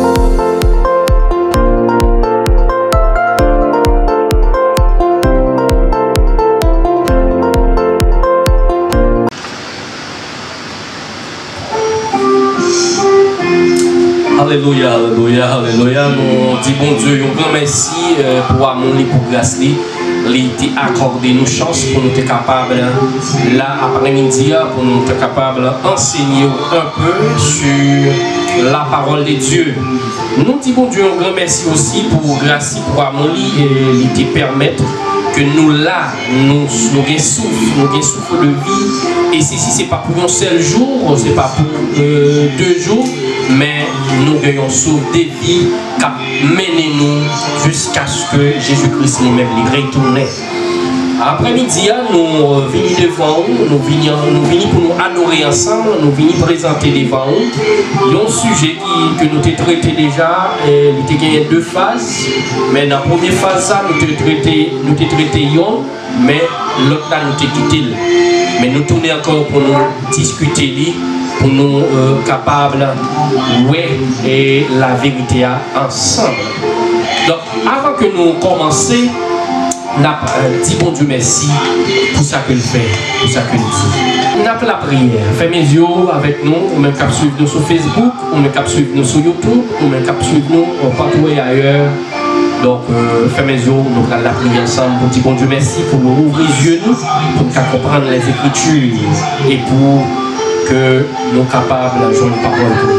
Alléluia, alléluia, alléluia. Nous disons bon Dieu, un grand merci pour amour et pour grâce. Il a accordé nous chance pour nous être capables, là après-midi, pour nous être capables d'enseigner un peu sur la parole de Dieu. Nous disons bon Dieu, un grand merci aussi pour grâce, pour amour et il te permettre que nous là, nous avons souffle de vie. Et ceci, ce n'est pas pour un seul jour, ce n'est pas pour 2 jours, mais nous gagnons souffle de vie qui mène nous jusqu'à ce que Jésus-Christ lui-même lui retourne. Après-midi, nous venons devant vous, nous venons pour nous adorer ensemble, nous venons présenter devant vous. Il y a un sujet que nous avons traité déjà, il y a 2 phases, mais dans la première phase, nous avons traité un, mais l'autre là, nous avons quitté. Mais nous tournons encore pour nous discuter, pour nous capables de voir la vérité ensemble. Donc, avant que nous commencions, nous dit bon Dieu merci pour ça que nous fait, pour ça que nous dit. Nous avons la prière. Faites mes yeux avec nous, ou même cap suivre nous sur Facebook, ou même cap suivre nous sur YouTube, ou même cap suivre nous partout et ailleurs. Donc, faites mes yeux, nous allons la prière ensemble pour dire bon Dieu merci pour nous ouvrir les yeux, pour nous comprendre les Écritures et pour que nous sommes capables de jouer une parole pour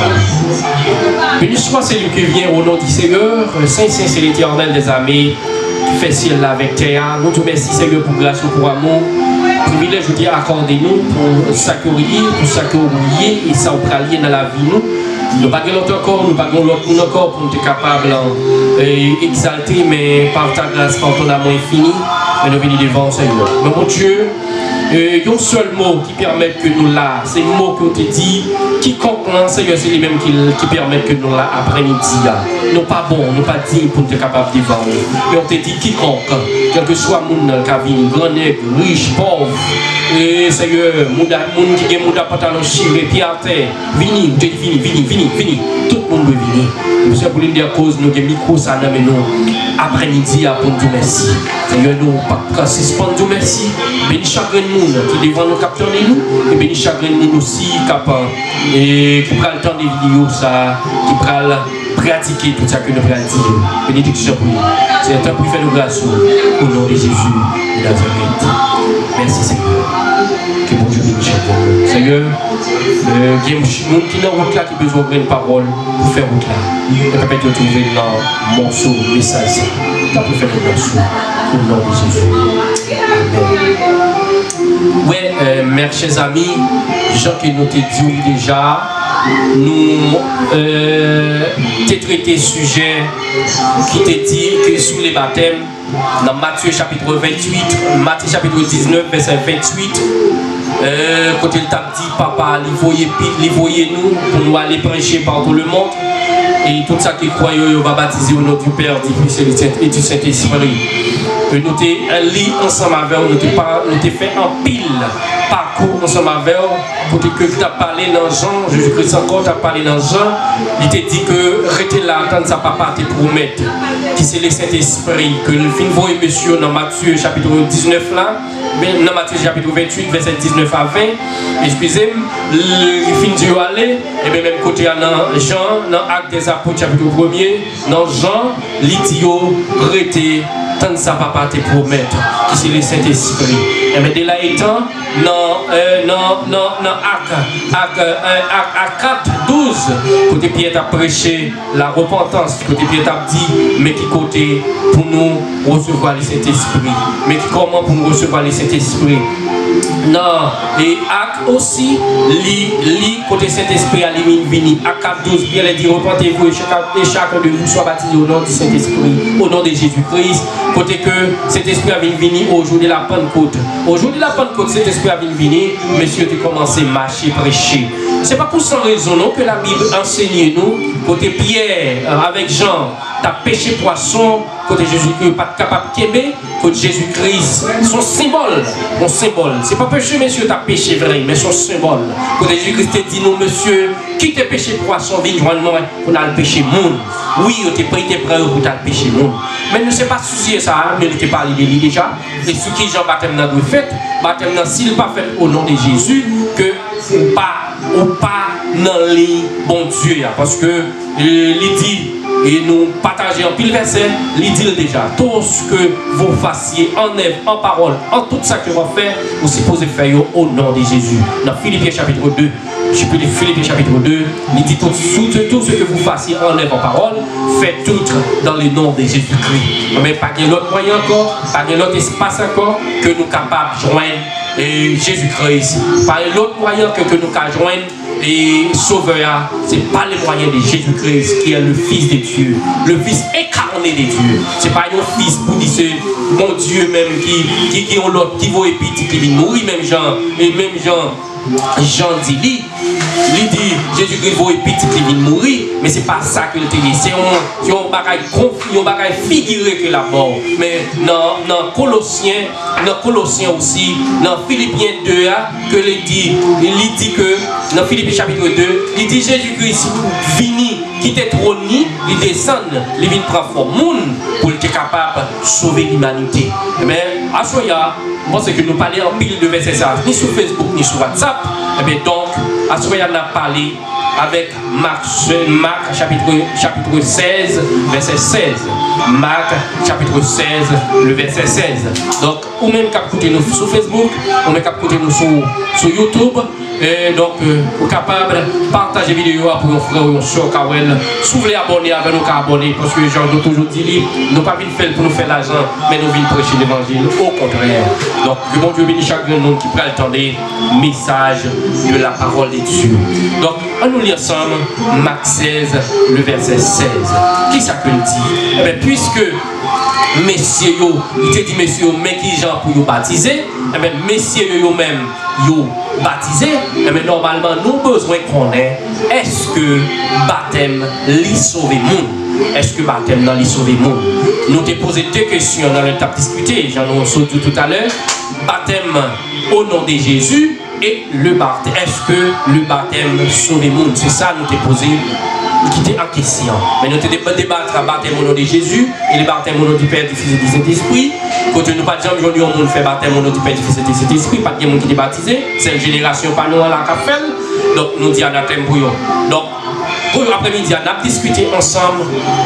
nous. Béni soit celui qui vient au nom du Seigneur, Saint c'est l'Éternel des armées. Fait ciel avec terre. Nous te remercions Seigneur pour grâce et pour amour. Privilège que accordez-nous pour ça que pour ça que vous et ça vous lié dans la vie nous. Nous pas l'autre corps, nous pas l'autre encore pour être capable d'exalter, mais par ta grâce, par ton amour infini, mais nous venons devant Seigneur. Mais mon Dieu, il y a un seul mot qui permet que nous là, c'est le mot que tu dis, quiconque Seigneur, c'est lui-même qui permet que nous là après-midi. Nous pas bon, nous pas dignes pour être capable de vivre. Mais on te dit quiconque, quel que soit le monde qui a vu, grand nègre, riche, pauvre, et Seigneur, monde qui a monde à pantalon chiré, pied à terre, vini, vini, tout le monde veut venir. C'est pour dire cause, nous avons micro ça mais nous après-midi pour nous dire merci. Seigneur, nous pas suspendre Dieu merci. Béni chacun de nous qui devant nous capturer nous, et béni chacun de nous aussi capable et qui prend le temps de vidéos ça, qui prend pratiquer tout ça que nous pratiquons. Bénédiction pour nous. C'est un temps pour faire nos grâces au nom de Jésus de Nazareth. Merci Seigneur. Que bon Dieu bénisse chacun. Seigneur, il y a des gens qui sont dans route là qui ont besoin de parole pour faire route là. Et peut-être trouver dans morceau, message. Tu as pu faire le morceau au nom de Jésus. Amen. Ouais, mes chers amis, gens que nous te dit déjà, nous t'ai traité sujet qui te dit que sous les baptêmes, dans Matthieu chapitre 28, Matthieu chapitre 19, verset 28, quand il t'a dit, papa, il voyait nous pour nous aller prêcher par tout le monde. Et tout ça qui croit, on va baptiser au nom du Père, du Fils et du Saint-Esprit. Nous t'avons lu ensemble avec nous, nous t'avons fait un pile parcours ensemble avec pour que tu as parlé dans Jean, Jésus-Christ encore t'a parlé dans Jean, il t'a dit que restez là, attendre sa papa te promettre, qui c'est le Saint-Esprit, que le fin voyez monsieur dans Matthieu chapitre 19 là, dans Matthieu chapitre 28, verset 19 à 20, excusez-moi, le fin Dieu aller, et bien même côté dans Jean, dans Actes des Apôtres chapitre 1er, dans Jean, l'idiot, restez, tant sa papa te promettre, qui c'est le Saint-Esprit. Et bien de là étant, dans Actes 4, 12, côté Pierre a prêché la repentance, côté Pierre a dit, mais qui côté pour nous recevoir le Saint-Esprit, mais qui comment pour nous recevoir le Saint-Esprit. Non, et Actes aussi, côté Saint-Esprit à l'imini, Actes 4, 12, Pierre a dit, repentez-vous et chacun de vous soit baptisé au nom du Saint-Esprit, au nom de Jésus-Christ, côté que Saint-Esprit a venu au jour de la Pentecôte. Au jour de la Pentecôte, Saint-Esprit a venu, messieurs, tu commencé à marcher, prêcher. C'est pas pour sans raison non, que la Bible enseigne nous, côté Pierre avec Jean, t'as pêché poisson côté Jésus-Christ pas capable de kébé, côté Jésus-Christ, son symbole, mon symbole. C'est pas péché, monsieur, t'as péché vrai, mais son symbole. Côté Jésus-Christ te dit, non, monsieur, qui te péché poisson, vite, joindre-moi, on a le péché monde. Oui, on t'a pris tes prêts pour le péché monde. Mais ne s'est pas soucié ça, mais il t'est parlé de lui déjà. Et ce qui Jean baptême n'a pas fait, baptême n'a s'il pas fait au nom de Jésus, que ou pas dans les bons Dieu. Parce que il dit, et nous partageons en pile verset, il dit déjà, tout ce que vous fassiez en œuvre, en parole, en tout ça que vous faites, vous supposez faire au nom de Jésus. Dans Philippiens chapitre 2, Philippiens chapitre 2, il dit tout ce que vous fassiez en œuvre, en parole, faites tout dans le nom de Jésus-Christ. Mais pas de l'autre moyen encore, pas de l'autre espace encore, que nous capables de joindre Jésus-Christ. Pas l'autre moyen que nous capables de joindre et sauveur, ce n'est pas le moyen de Jésus-Christ qui est le Fils de Dieu, le Fils incarné de Dieu. Ce n'est pas un Fils pour dire mon Dieu même qui ont l'autre, qui va épiter, qui vient mourir, même Jean dit, il dit Jésus-Christ va épiter, qui vient mourir, mais ce n'est pas ça que le dit. C'est un bagage figuré que la mort. Mais dans Colossiens aussi, dans Philippiens 2, que il dit que dans Philippiens chapitre 2, il dit Jésus-Christ vini, qui était trôné, il descend, il vient prendre forme monde pour être capable de sauver l'humanité. Mais à ce moment-là, moi c'est que nous parlons en pile de versets ça, ni sur Facebook ni sur WhatsApp. Et bien donc, à ce moment-là, on a parlé avec Marc chapitre 16, verset 16. Marc chapitre 16, le verset 16. Donc, ou même qu'à écouter nous sur Facebook, ou même qu'à écouter nous sur YouTube. Et donc, vous êtes capable de partager la vidéo pour nos frères ou sur Kawel. Si vous voulez abonner avec nous, abonner. Parce que les gens ont toujours dit, nous ne pas venir faire pour nous faire l'argent, mais nous venons prêcher l'évangile. Au contraire. Donc, que bon Dieu bénisse chaque monde qui prend le temps des messages de la parole de Dieu. Donc, on nous lit ensemble Marc 16, le verset 16. Qui ça que dit? Mais puisque messieurs, il te dit messieurs, mais qui gens pour vous baptiser? Eh bien, messieurs, eux-mêmes, vous baptisé, mais normalement, nous avons besoin qu'on ait, est-ce que baptême lui sauve le monde? Est-ce que baptême lui sauve le monde? Nous avons posé deux questions dans le temps discuté, j'en ai sauté tout à l'heure. Baptême au nom de Jésus et le baptême. Est-ce que le baptême sauve le monde? C'est ça nous avons posé. Qui était en question. Mais nous devons débattre le baptême au nom de Jésus et le baptême au nom du Père, du Fils et du Saint-Esprit. Quand nous pas dire aujourd'hui, on fait baptême au nom du Père, du Fils et du Saint-Esprit, pas de monde qui est baptisé. C'est une génération pas nous à la café. Donc nous disons anathème pour eux. Donc pour l'après-midi, on a discuté ensemble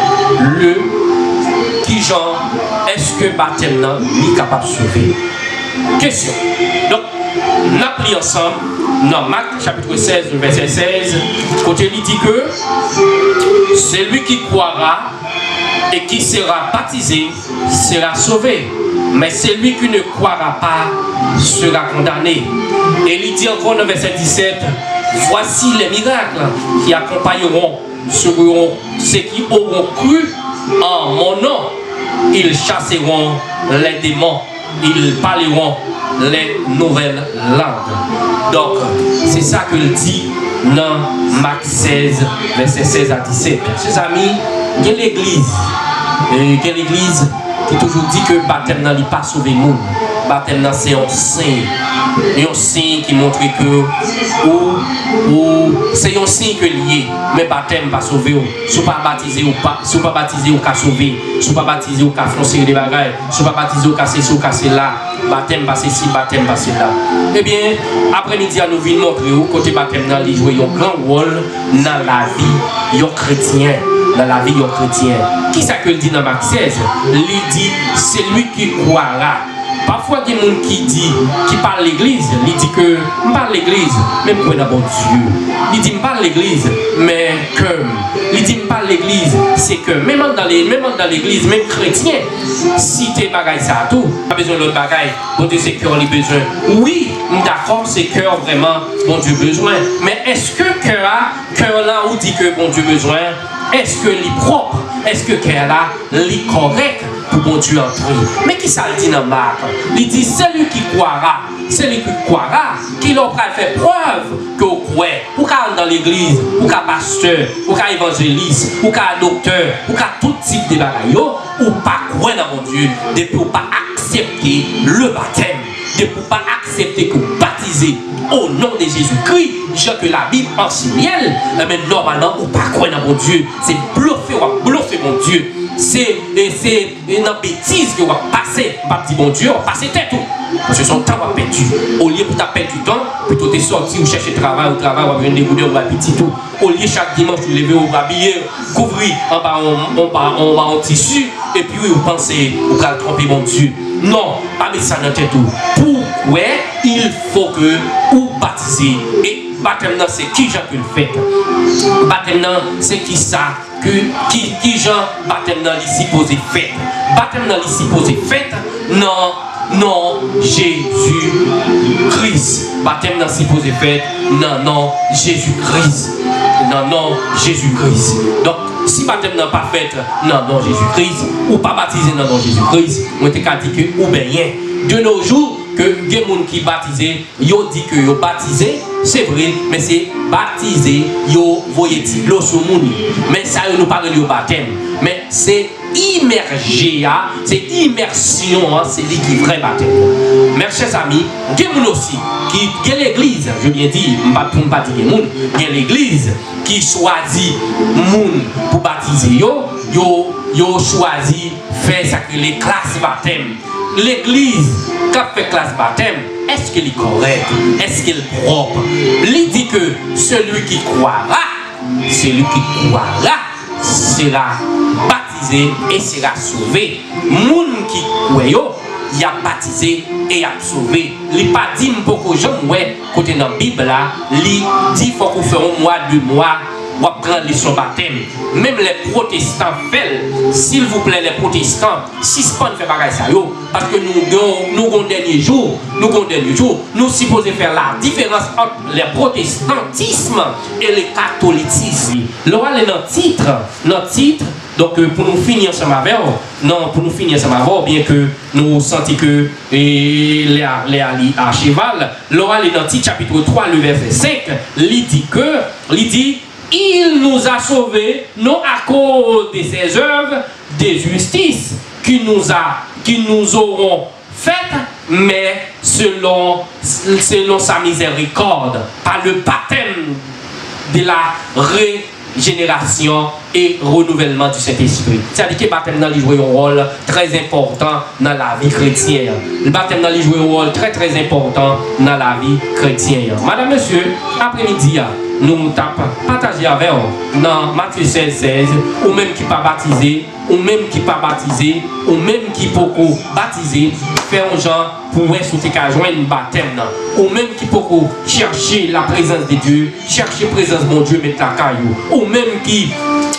qui genre est-ce que baptême est capable de sauver. Question. Donc on a pris ensemble dans Marc chapitre 16, verset 16, côté il dit que celui qui croira et qui sera baptisé sera sauvé, mais celui qui ne croira pas sera condamné. Et il dit encore dans verset 17, voici les miracles qui accompagneront ceux qui auront cru en mon nom. Ils chasseront les démons, ils parleront les nouvelles langues. Donc, c'est ça que le dit dans Marc 16, verset 16 à 17. Chers amis, quelle l'église qui toujours dit que le baptême n'a pas sauvé le monde. Le baptême c'est un signe. Un signe qui montre que c'est un signe que lié. Mais le baptême pas sauvé. Si vous pas baptisé ou pas, si vous pas baptisé ou pas sauvé, si vous pas baptisé ou pas foncer des bagages, si vous pas baptisé ou casser ci ou casser là, baptême passé ici, baptême passé là. Eh bien, après-midi, nous venons montrer où côté baptême dans les jouer un grand rôle dans la vie des chrétiens. Dans la vie des chrétiens. Qui ça que dit dans Marc 16? Il dit, c'est lui qui croira. Parfois, il y a des gens qui parlent l'église, il dit que je parle l'église, même pour un bon Dieu. Il dit, je parle l'église, mais comme. Il dit, je parle l'église, c'est que même dans l'église, même chrétien, si tu es bagaille ça tout, pas besoin de l'autre bagaille, bon Dieu, c'est cœur, les besoins. Oui, d'accord, c'est cœur vraiment, bon Dieu, besoin. Mais est-ce que cœur là, où dit que bon Dieu, besoin, est-ce que l'est propre? Est-ce que cœur là, l'est correct? Pour bon Dieu entrer. Mais qui ça le dit dans Marc? Il dit celui qui croira, qui leur fait preuve que vous croyez, ou qu'à dans l'église, ou qu'à pasteur, ou qu'à évangéliste, ou qu'à docteur, ou qu'à tout type de bagaille, ou pas croire dans mon Dieu, depuis ou pas accepter le baptême, depuis ou pas accepter que vous baptisez au nom de Jésus-Christ, genre que la Bible enseigne, mais normalement, ou pas croire dans mon Dieu, c'est bluffer mon Dieu. C'est une bêtise que vous passez, pas dit mon Dieu, passer tête tout. Parce que son temps va perdu. Au lieu de perdre du temps, plutôt de sortir ou chercher travail, ou va venir dégoûter, ou va petit tout. Au lieu chaque dimanche, vous levez, vous habiller, couvrir en bas en tissu, et puis vous pensez, vous allez tromper mon Dieu. Non, pas mettre ça dans tête tout. Pourquoi il faut que vous baptisez? Et baptême, c'est qui Jean que le fait? Baptême, c'est qui ça? Qui Jean baptême dans l'ici posé fait? Baptême dans l'ici posé fait? Non, Jésus-Christ. Baptême dans l'ici posé fait? Non, Jésus-Christ. Non, Jésus-Christ. Donc, si baptême n'a pas fait, non, Jésus-Christ, ou pas baptisé, non, Jésus-Christ, on était qu'à dire que, ou bien, de nos jours, que les gens qui baptisé, ils dit que ils baptisé, c'est vrai, mais c'est baptisé, ils voyez l'eau sur le monde. Mais ça, nous parle de baptême. Mais c'est immergé, c'est immersion, c'est lui qui est vrai baptême. Mes chers amis, il y a aussi qui est l'église, je viens de dire, je ne vais pas dire il y a l'église qui choisit moun pour baptiser, yo choisi faire ça que les classes baptême. L'église qui a fait classe baptême, est-ce qu'elle est correcte? Est-ce qu'elle est propre? Il dit que celui qui croira sera baptisé et sera sauvé. Moun qui croit, il a baptisé et a sauvé. Il n'a pas dit beaucoup de gens, côté dans la Bible, il dit qu'il faut qu'on fasse un mois, 2 mois. Ou prendre son baptême. Même les protestants font, s'il vous plaît, les protestants, suspendent faire bagaille ça, parce que nous avons dernier jour, nous supposons faire la différence entre le protestantisme et le catholicisme. Là, on est dans le titre, donc pour nous finir ça avec, bien que nous sentons que les à cheval, là, on est dans le titre chapitre 3, le verset 5, il dit, il nous a sauvés, non à cause de ses œuvres de justice qui nous auront faites, mais selon sa miséricorde, par le baptême de la régénération et renouvellement du Saint-Esprit. C'est-à-dire que le baptême joue un rôle très important dans la vie chrétienne. Le baptême joue un rôle très important dans la vie chrétienne. Madame, monsieur, après-midi, nous partagez avec vous dans Matthieu 16, ou même qui pas baptisé, ou même qui pas baptisé, ou même qui peut baptiser, faire un genre pour souhaiter qu'à joindre un baptême, ou même qui peut chercher la présence de Dieu, chercher la présence de mon Dieu, mettre la caillou, ou même qui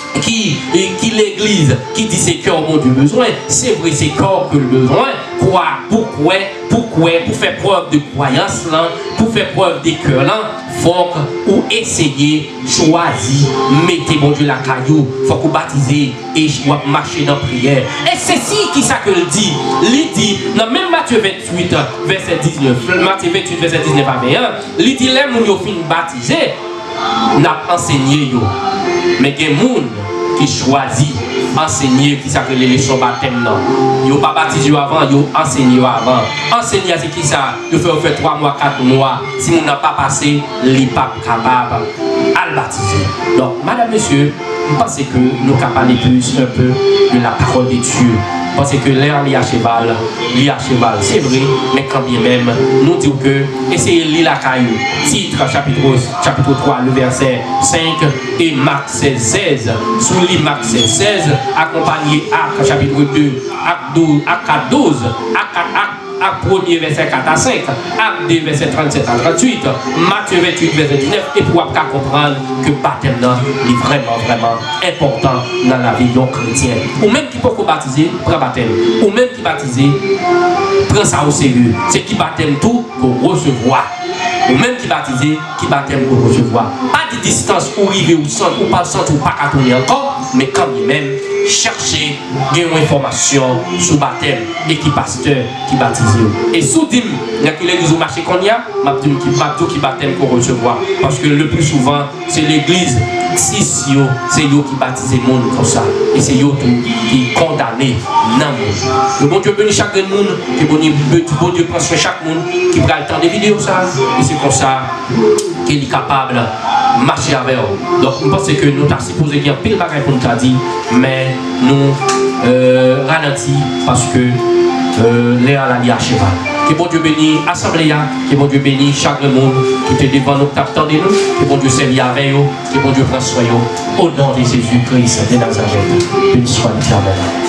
l'église qui dit c'est cœur mon Dieu besoin, c'est vrai c'est corps que le besoin, pourquoi pour faire preuve de croyance là, pour faire preuve de cœur là, faut ou essayer, choisir, mettez mon Dieu la caillou, faut que vous baptisez et marcher dans la prière. Et c'est ci qui ça que le dit. Il dit, dans même Matthieu 28, verset 19, Matthieu 28, verset 19 à 21, il dit, les gens qui sont baptisés, n'a enseigné yo. Mais il y a des gens qui choisissent enseigner qui s'appelle les leçons baptême non. Yo pas baptisé avant, yo enseigné avant. Enseigner c'est qui ça? Yo fait 3 mois, 4 mois. Si on n'a pas passé, les pas capable à le baptiser. Donc madame monsieur, je pense que nous pouvons parler plus un peu de la parole de Dieu. Parce que l'air lié à cheval, c'est vrai, mais quand bien même, nous disons que, essayez de lire la caillou, titre, chapitre 3, le verset 5, et Marc 16, sous lit Marc 16, accompagné Acte, chapitre 2, Acte 4, 12, Acte 1er, verset 4 à 5, Acte 2, verset 37 à 38, Matthieu 28, verset 19, et pour comprendre que le baptême est vraiment important dans la vie chrétienne. Ou même qui peut baptiser, prend baptême. Ou même qui baptiser, prend ça au sérieux. C'est qui baptême tout pour recevoir. Ou même qui baptiser, qui baptême pour recevoir. Pas de distance où arriver ou centre, ou pas le centre, ou pas qu'à tourner encore, mais quand même, chercher des informations sur le baptême et qui pasteur qui baptise. Et sous dim Il y a qui l'église où marché qu'on y a, qui baptême qu'on recevoir. Parce que le plus souvent, c'est l'église, c'est eux qui baptisent le monde comme ça. Et c'est eux qui condamnent le monde. Le bon Dieu bénit chaque monde, que bon Dieu prend soin chaque monde, qui prend le temps de vidéos ça. Et c'est comme ça qu'il est capable de marcher avec eux. Donc, je pense que nous avons supposé qu'il y a pile de bagages pour nous dire, mais nous ralentis parce que l'air a lié à cheval. Que bon Dieu bénisse l'Assemblée, que bon Dieu bénisse chaque monde qui est devant nous, qui attendent nous, que bon Dieu servir avec eux, que bon Dieu prenne soin au nom de Jésus-Christ de Nazareth. Béni soit l'Éternel.